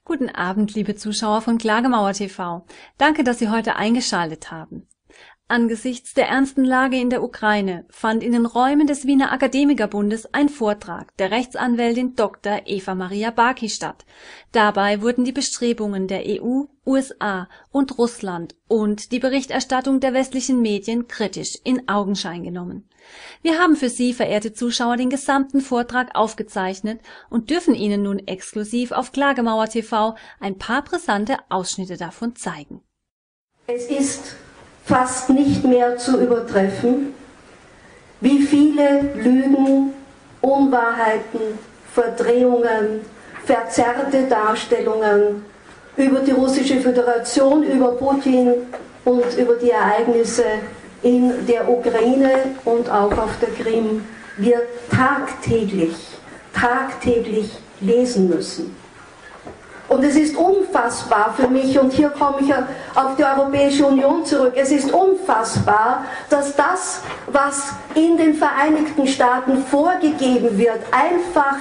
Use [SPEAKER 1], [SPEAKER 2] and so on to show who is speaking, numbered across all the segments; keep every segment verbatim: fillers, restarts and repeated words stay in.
[SPEAKER 1] Guten Abend, liebe Zuschauer von Klagemauer T V. Danke, dass Sie heute eingeschaltet haben. Angesichts der ernsten Lage in der Ukraine fand in den Räumen des Wiener Akademikerbundes ein Vortrag der Rechtsanwältin Doktor Eva Maria Barkey statt. Dabei wurden die Bestrebungen der E U, U S A und Russland und die Berichterstattung der westlichen Medien kritisch in Augenschein genommen. Wir haben für Sie, verehrte Zuschauer, den gesamten Vortrag aufgezeichnet und dürfen Ihnen nun exklusiv auf Klagemauer T V ein paar brisante Ausschnitte davon zeigen.
[SPEAKER 2] Es ist fast nicht mehr zu übertreffen, wie viele Lügen, Unwahrheiten, Verdrehungen, verzerrte Darstellungen über die Russische Föderation, über Putin und über die Ereignisse in der Ukraine und auch auf der Krim wir tagtäglich, tagtäglich lesen müssen. Und es ist unfassbar für mich, und hier komme ich auf die Europäische Union zurück, es ist unfassbar, dass das, was in den Vereinigten Staaten vorgegeben wird, einfach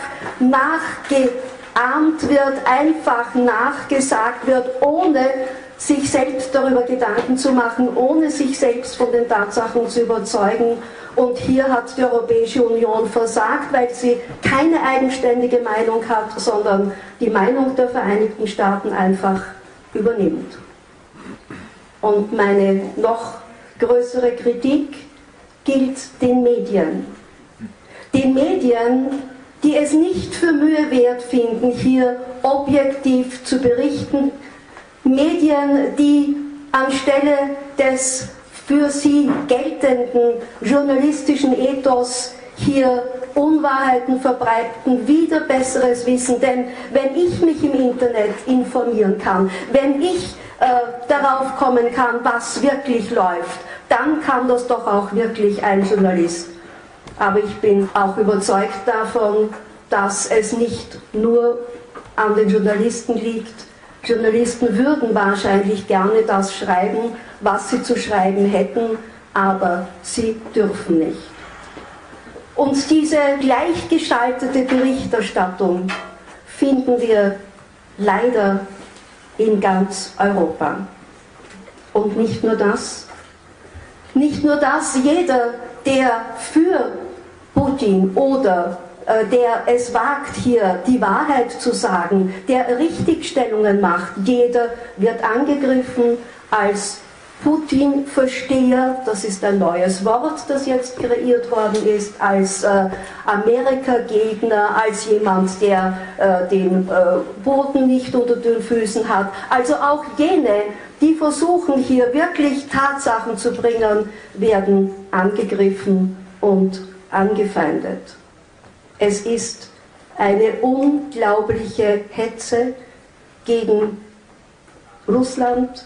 [SPEAKER 2] nachgeahmt wird, einfach nachgesagt wird, ohne sich selbst darüber Gedanken zu machen, ohne sich selbst von den Tatsachen zu überzeugen. Und hier hat die Europäische Union versagt, weil sie keine eigenständige Meinung hat, sondern die Meinung der Vereinigten Staaten einfach übernimmt. Und meine noch größere Kritik gilt den Medien. Den Medien, die es nicht für Mühe wert finden, hier objektiv zu berichten. Medien, die anstelle des für sie geltenden journalistischen Ethos hier Unwahrheiten verbreiten, wieder besseres Wissen. Denn wenn ich mich im Internet informieren kann, wenn ich äh, darauf kommen kann, was wirklich läuft, dann kann das doch auch wirklich ein Journalist. Aber ich bin auch überzeugt davon, dass es nicht nur an den Journalisten liegt. Journalisten würden wahrscheinlich gerne das schreiben, was sie zu schreiben hätten, aber sie dürfen nicht. Und diese gleichgeschaltete Berichterstattung finden wir leider in ganz Europa. Und nicht nur das, nicht nur das, jeder, der für Putin oder der es wagt, hier die Wahrheit zu sagen, der Richtigstellungen macht, jeder wird angegriffen als Putin-Versteher, das ist ein neues Wort, das jetzt kreiert worden ist, als äh, Amerika-Gegner, als jemand, der äh, den äh, Boden nicht unter den Füßen hat. Also auch jene, die versuchen, hier wirklich Tatsachen zu bringen, werden angegriffen und angefeindet. Es ist eine unglaubliche Hetze gegen Russland,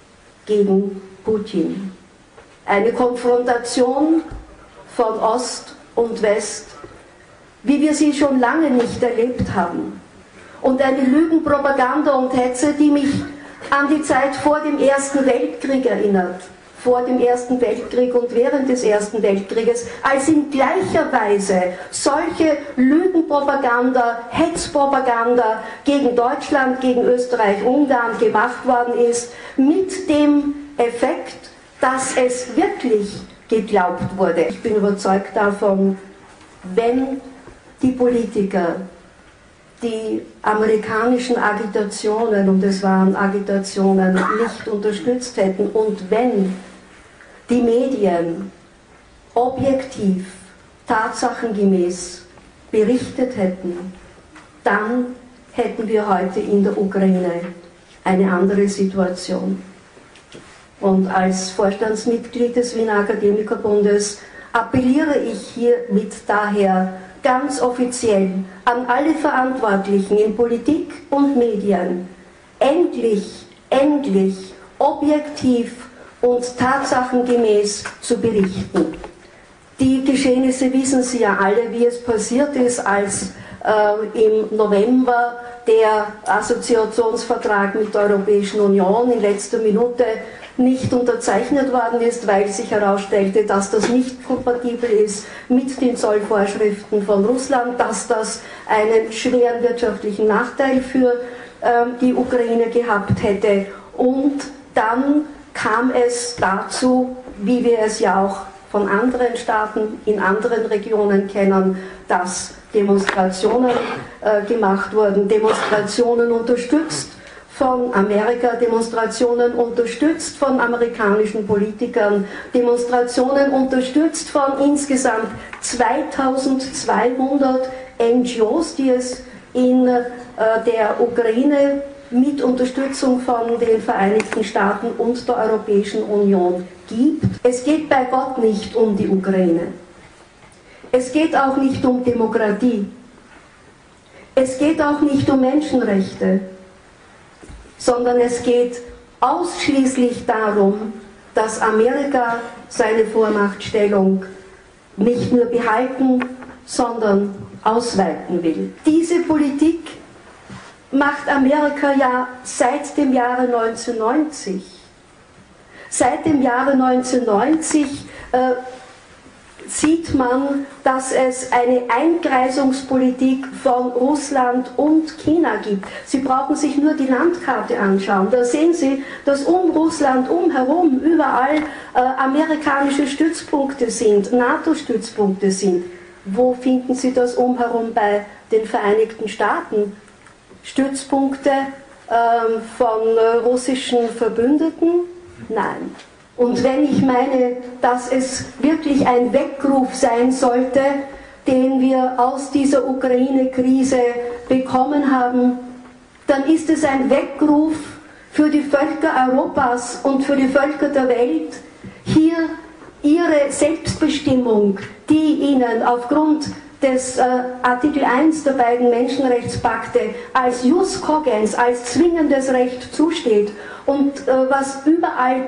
[SPEAKER 2] gegen Putin. Eine Konfrontation von Ost und West, wie wir sie schon lange nicht erlebt haben. Und eine Lügenpropaganda und Hetze, die mich an die Zeit vor dem Ersten Weltkrieg erinnert. Vor dem Ersten Weltkrieg und während des Ersten Weltkrieges, als in gleicher Weise solche Lügenpropaganda, Hetzpropaganda gegen Deutschland, gegen Österreich, Ungarn gemacht worden ist, mit dem Effekt, dass es wirklich geglaubt wurde. Ich bin überzeugt davon, wenn die Politiker die amerikanischen Agitationen, und es waren Agitationen, nicht unterstützt hätten und wenn die Medien objektiv, tatsachengemäß berichtet hätten, dann hätten wir heute in der Ukraine eine andere Situation. Und als Vorstandsmitglied des Wiener Akademikerbundes appelliere ich hiermit daher ganz offiziell an alle Verantwortlichen in Politik und Medien, endlich, endlich objektiv und tatsachengemäß zu berichten. Die Geschehnisse wissen Sie ja alle, wie es passiert ist, als äh, im November der Assoziationsvertrag mit der Europäischen Union in letzter Minute nicht unterzeichnet worden ist, weil sich herausstellte, dass das nicht kompatibel ist mit den Zollvorschriften von Russland, dass das einen schweren wirtschaftlichen Nachteil für äh, die Ukraine gehabt hätte. Und dann kam es dazu, wie wir es ja auch von anderen Staaten in anderen Regionen kennen, dass Demonstrationen äh, gemacht wurden, Demonstrationen unterstützt von Amerika, Demonstrationen unterstützt von amerikanischen Politikern, Demonstrationen unterstützt von insgesamt zweitausendzweihundert N G Os, die es in äh, der Ukraine mit Unterstützung von den Vereinigten Staaten und der Europäischen Union gibt. Es geht bei Gott nicht um die Ukraine. Es geht auch nicht um Demokratie. Es geht auch nicht um Menschenrechte, sondern es geht ausschließlich darum, dass Amerika seine Vormachtstellung nicht nur behalten, sondern ausweiten will. Diese Politik macht Amerika ja seit dem Jahre neunzehnhundertneunzig. Seit dem Jahre neunzehnhundertneunzig äh, sieht man, dass es eine Einkreisungspolitik von Russland und China gibt. Sie brauchen sich nur die Landkarte anschauen. Da sehen Sie, dass um Russland umherum überall äh, amerikanische Stützpunkte sind, NATO-Stützpunkte sind. Wo finden Sie das umherum bei den Vereinigten Staaten? Stützpunkte äh, von äh, russischen Verbündeten? Nein. Und wenn ich meine, dass es wirklich ein Weckruf sein sollte, den wir aus dieser Ukraine-Krise bekommen haben, dann ist es ein Weckruf für die Völker Europas und für die Völker der Welt, hier ihre Selbstbestimmung, die ihnen aufgrund des äh, Artikel eins der beiden Menschenrechtspakte als Jus cogens, als zwingendes Recht zusteht und äh, was überall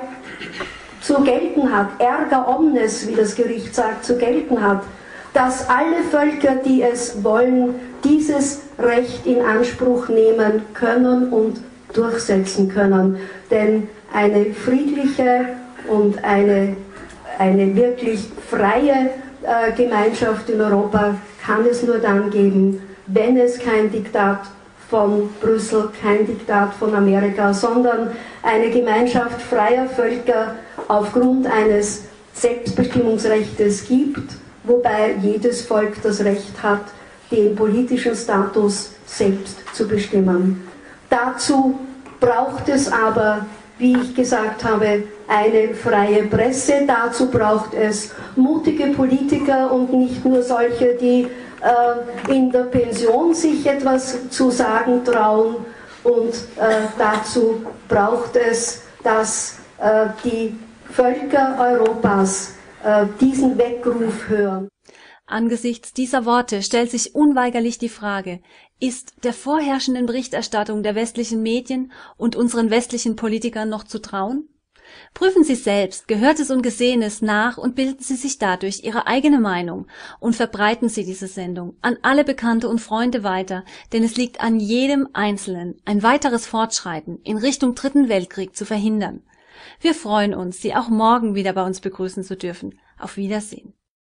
[SPEAKER 2] zu gelten hat, erga omnes, wie das Gericht sagt, zu gelten hat, dass alle Völker, die es wollen, dieses Recht in Anspruch nehmen können und durchsetzen können. Denn eine friedliche und eine, eine wirklich freie äh, Gemeinschaft in Europa kann es nur dann geben, wenn es kein Diktat von Brüssel, kein Diktat von Amerika, sondern eine Gemeinschaft freier Völker aufgrund eines Selbstbestimmungsrechts gibt, wobei jedes Volk das Recht hat, den politischen Status selbst zu bestimmen. Dazu braucht es aber, wie ich gesagt habe, eine freie Presse, dazu braucht es mutige Politiker und nicht nur solche, die äh, in der Pension sich etwas zu sagen trauen, und äh, dazu braucht es, dass äh, die Völker Europas äh, diesen Weckruf hören.
[SPEAKER 1] Angesichts dieser Worte stellt sich unweigerlich die Frage, ist der vorherrschenden Berichterstattung der westlichen Medien und unseren westlichen Politikern noch zu trauen? Prüfen Sie selbst Gehörtes und Gesehenes nach und bilden Sie sich dadurch Ihre eigene Meinung und verbreiten Sie diese Sendung an alle Bekannte und Freunde weiter, denn es liegt an jedem Einzelnen, ein weiteres Fortschreiten in Richtung Dritten Weltkrieg zu verhindern. Wir freuen uns, Sie auch morgen wieder bei uns begrüßen zu dürfen. Auf Wiedersehen.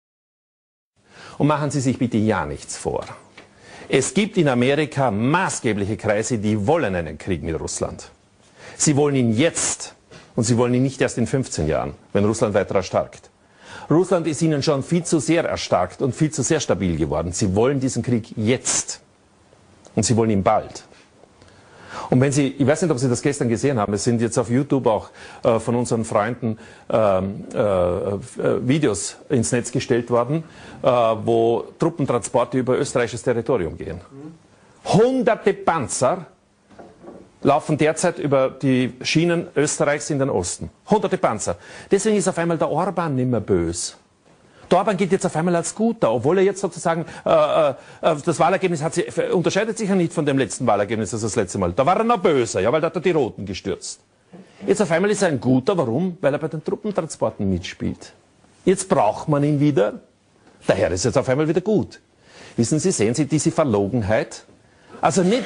[SPEAKER 3] Und machen Sie sich bitte ja nichts vor. Es gibt in Amerika maßgebliche Kreise, die wollen einen Krieg mit Russland. Sie wollen ihn jetzt. Und sie wollen ihn nicht erst in fünfzehn Jahren, wenn Russland weiter erstarkt. Russland ist ihnen schon viel zu sehr erstarkt und viel zu sehr stabil geworden. Sie wollen diesen Krieg jetzt. Und sie wollen ihn bald. Und wenn Sie, ich weiß nicht, ob Sie das gestern gesehen haben, es sind jetzt auf YouTube auch äh, von unseren Freunden äh, äh, Videos ins Netz gestellt worden, äh, wo Truppentransporte über österreichisches Territorium gehen. Hunderte Panzer laufen derzeit über die Schienen Österreichs in den Osten. Hunderte Panzer. Deswegen ist auf einmal der Orban nicht mehr böse. Der Orban geht jetzt auf einmal als Guter, obwohl er jetzt sozusagen, äh, äh, das Wahlergebnis hat sich, unterscheidet sich ja nicht von dem letzten Wahlergebnis, also das letzte Mal. Da war er noch böser, ja, weil da hat er die Roten gestürzt. Jetzt auf einmal ist er ein Guter, warum? Weil er bei den Truppentransporten mitspielt. Jetzt braucht man ihn wieder, daher ist es jetzt auf einmal wieder gut. Wissen Sie, sehen Sie diese Verlogenheit? Also nicht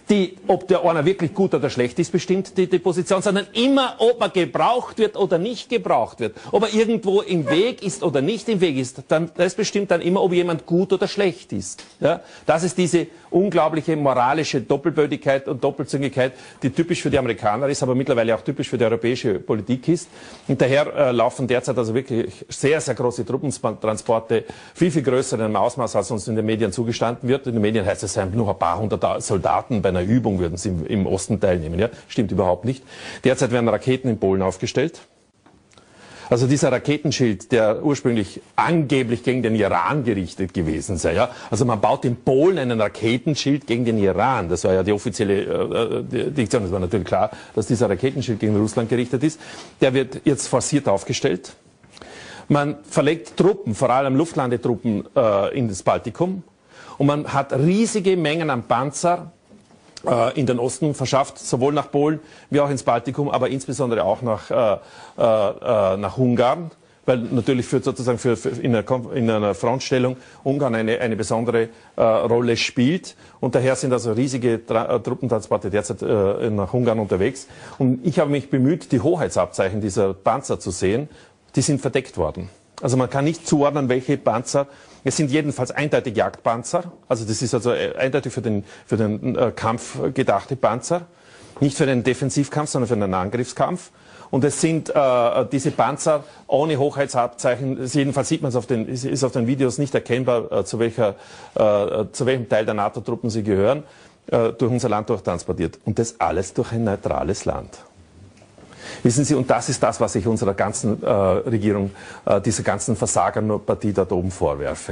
[SPEAKER 3] die, ob der einer wirklich gut oder schlecht ist, bestimmt die, die Position, sondern immer, ob er gebraucht wird oder nicht gebraucht wird. Ob er irgendwo im Weg ist oder nicht im Weg ist, dann, das bestimmt dann immer, ob jemand gut oder schlecht ist. Ja? Das ist diese unglaubliche moralische Doppelbödigkeit und Doppelzüngigkeit, die typisch für die Amerikaner ist, aber mittlerweile auch typisch für die europäische Politik ist. Und daher äh, laufen derzeit also wirklich sehr, sehr große Truppentransporte, viel, viel größer in einem Ausmaß, als uns in den Medien zugestanden wird. In den Medien heißt es, es seien nur ein paar hundert Soldaten bei einer Übung würden sie im, im Osten teilnehmen. Ja? Stimmt überhaupt nicht. Derzeit werden Raketen in Polen aufgestellt. Also dieser Raketenschild, der ursprünglich angeblich gegen den Iran gerichtet gewesen sei. Ja? Also man baut in Polen einen Raketenschild gegen den Iran. Das war ja die offizielle äh, Diktion. Es war natürlich klar, dass dieser Raketenschild gegen Russland gerichtet ist. Der wird jetzt forciert aufgestellt. Man verlegt Truppen, vor allem Luftlandetruppen, äh, in das Baltikum. Und man hat riesige Mengen an Panzer in den Osten verschafft, sowohl nach Polen wie auch ins Baltikum, aber insbesondere auch nach, äh, äh, nach Ungarn, weil natürlich für sozusagen für, für in, einer, in einer Frontstellung Ungarn eine, eine besondere äh, Rolle spielt. Und daher sind also riesige Tra äh, Truppentransporte derzeit äh, nach Ungarn unterwegs. Und ich habe mich bemüht, die Hoheitsabzeichen dieser Panzer zu sehen. Die sind verdeckt worden. Also man kann nicht zuordnen, welche Panzer. Es sind jedenfalls eindeutig Jagdpanzer. Also das ist also eindeutig für den, für den äh, Kampf gedachte Panzer. Nicht für den Defensivkampf, sondern für den Angriffskampf. Und es sind äh, diese Panzer ohne Hochheitsabzeichen, jedenfalls sieht man es auf den, ist auf den Videos nicht erkennbar, äh, zu, welcher, äh, zu welchem Teil der NATO-Truppen sie gehören, äh, durch unser Land durchtransportiert. Und das alles durch ein neutrales Land. Wissen Sie, und das ist das, was ich unserer ganzen äh, Regierung, äh, dieser ganzen Versagerpartie dort oben vorwerfe.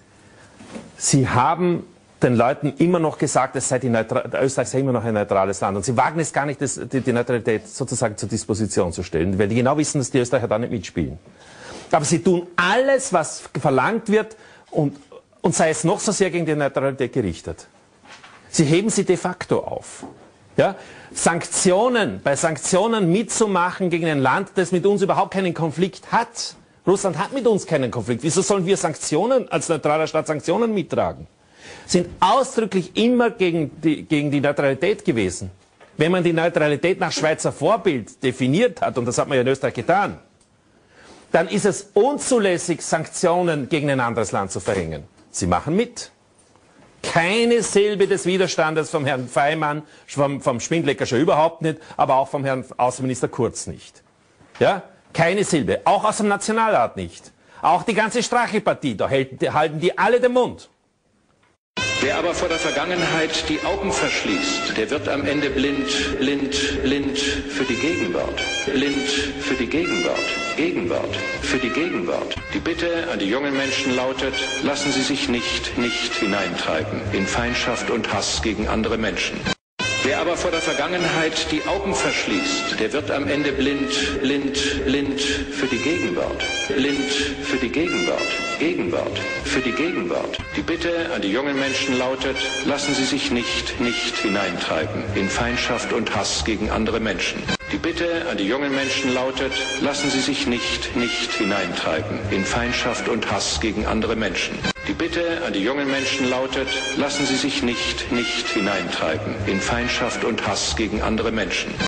[SPEAKER 3] Sie haben den Leuten immer noch gesagt, es sei die Österreich sei immer noch ein neutrales Land. Und sie wagen es gar nicht, das, die, die Neutralität sozusagen zur Disposition zu stellen, weil die genau wissen, dass die Österreicher da nicht mitspielen. Aber sie tun alles, was verlangt wird, und, und sei es noch so sehr gegen die Neutralität gerichtet. Sie heben sie de facto auf. Ja? Sanktionen, bei Sanktionen mitzumachen gegen ein Land, das mit uns überhaupt keinen Konflikt hat. Russland hat mit uns keinen Konflikt. Wieso sollen wir Sanktionen, als neutraler Staat Sanktionen mittragen? Sind ausdrücklich immer gegen die, gegen die Neutralität gewesen. Wenn man die Neutralität nach Schweizer Vorbild definiert hat, und das hat man ja in Österreich getan, dann ist es unzulässig, Sanktionen gegen ein anderes Land zu verhängen. Sie machen mit. Keine Silbe des Widerstandes vom Herrn Faymann, vom, vom Schwindlecker schon überhaupt nicht, aber auch vom Herrn Außenminister Kurz nicht. Ja? Keine Silbe. Auch aus dem Nationalrat nicht. Auch die ganze Strache-Partie, da halten die alle den Mund.
[SPEAKER 4] Wer aber vor der Vergangenheit die Augen verschließt, der wird am Ende blind, blind, blind für die Gegenwart. Blind für die Gegenwart. Gegenwart für die Gegenwart. Die Bitte an die jungen Menschen lautet, lassen Sie sich nicht, nicht hineintreiben in Feindschaft und Hass gegen andere Menschen. Wer aber vor der Vergangenheit die Augen verschließt, der wird am Ende blind, blind, blind für die Gegenwart. Blind für die Gegenwart. Gegenwart für die Gegenwart. Die Bitte an die jungen Menschen lautet, lassen Sie sich nicht, nicht hineintreiben in Feindschaft und Hass gegen andere Menschen. Die Bitte an die jungen Menschen lautet, lassen Sie sich nicht, nicht hineintreiben in Feindschaft und Hass gegen andere Menschen. Die Bitte an die jungen Menschen lautet, lassen Sie sich nicht, nicht hineintreiben in Feindschaft und Hass gegen andere Menschen.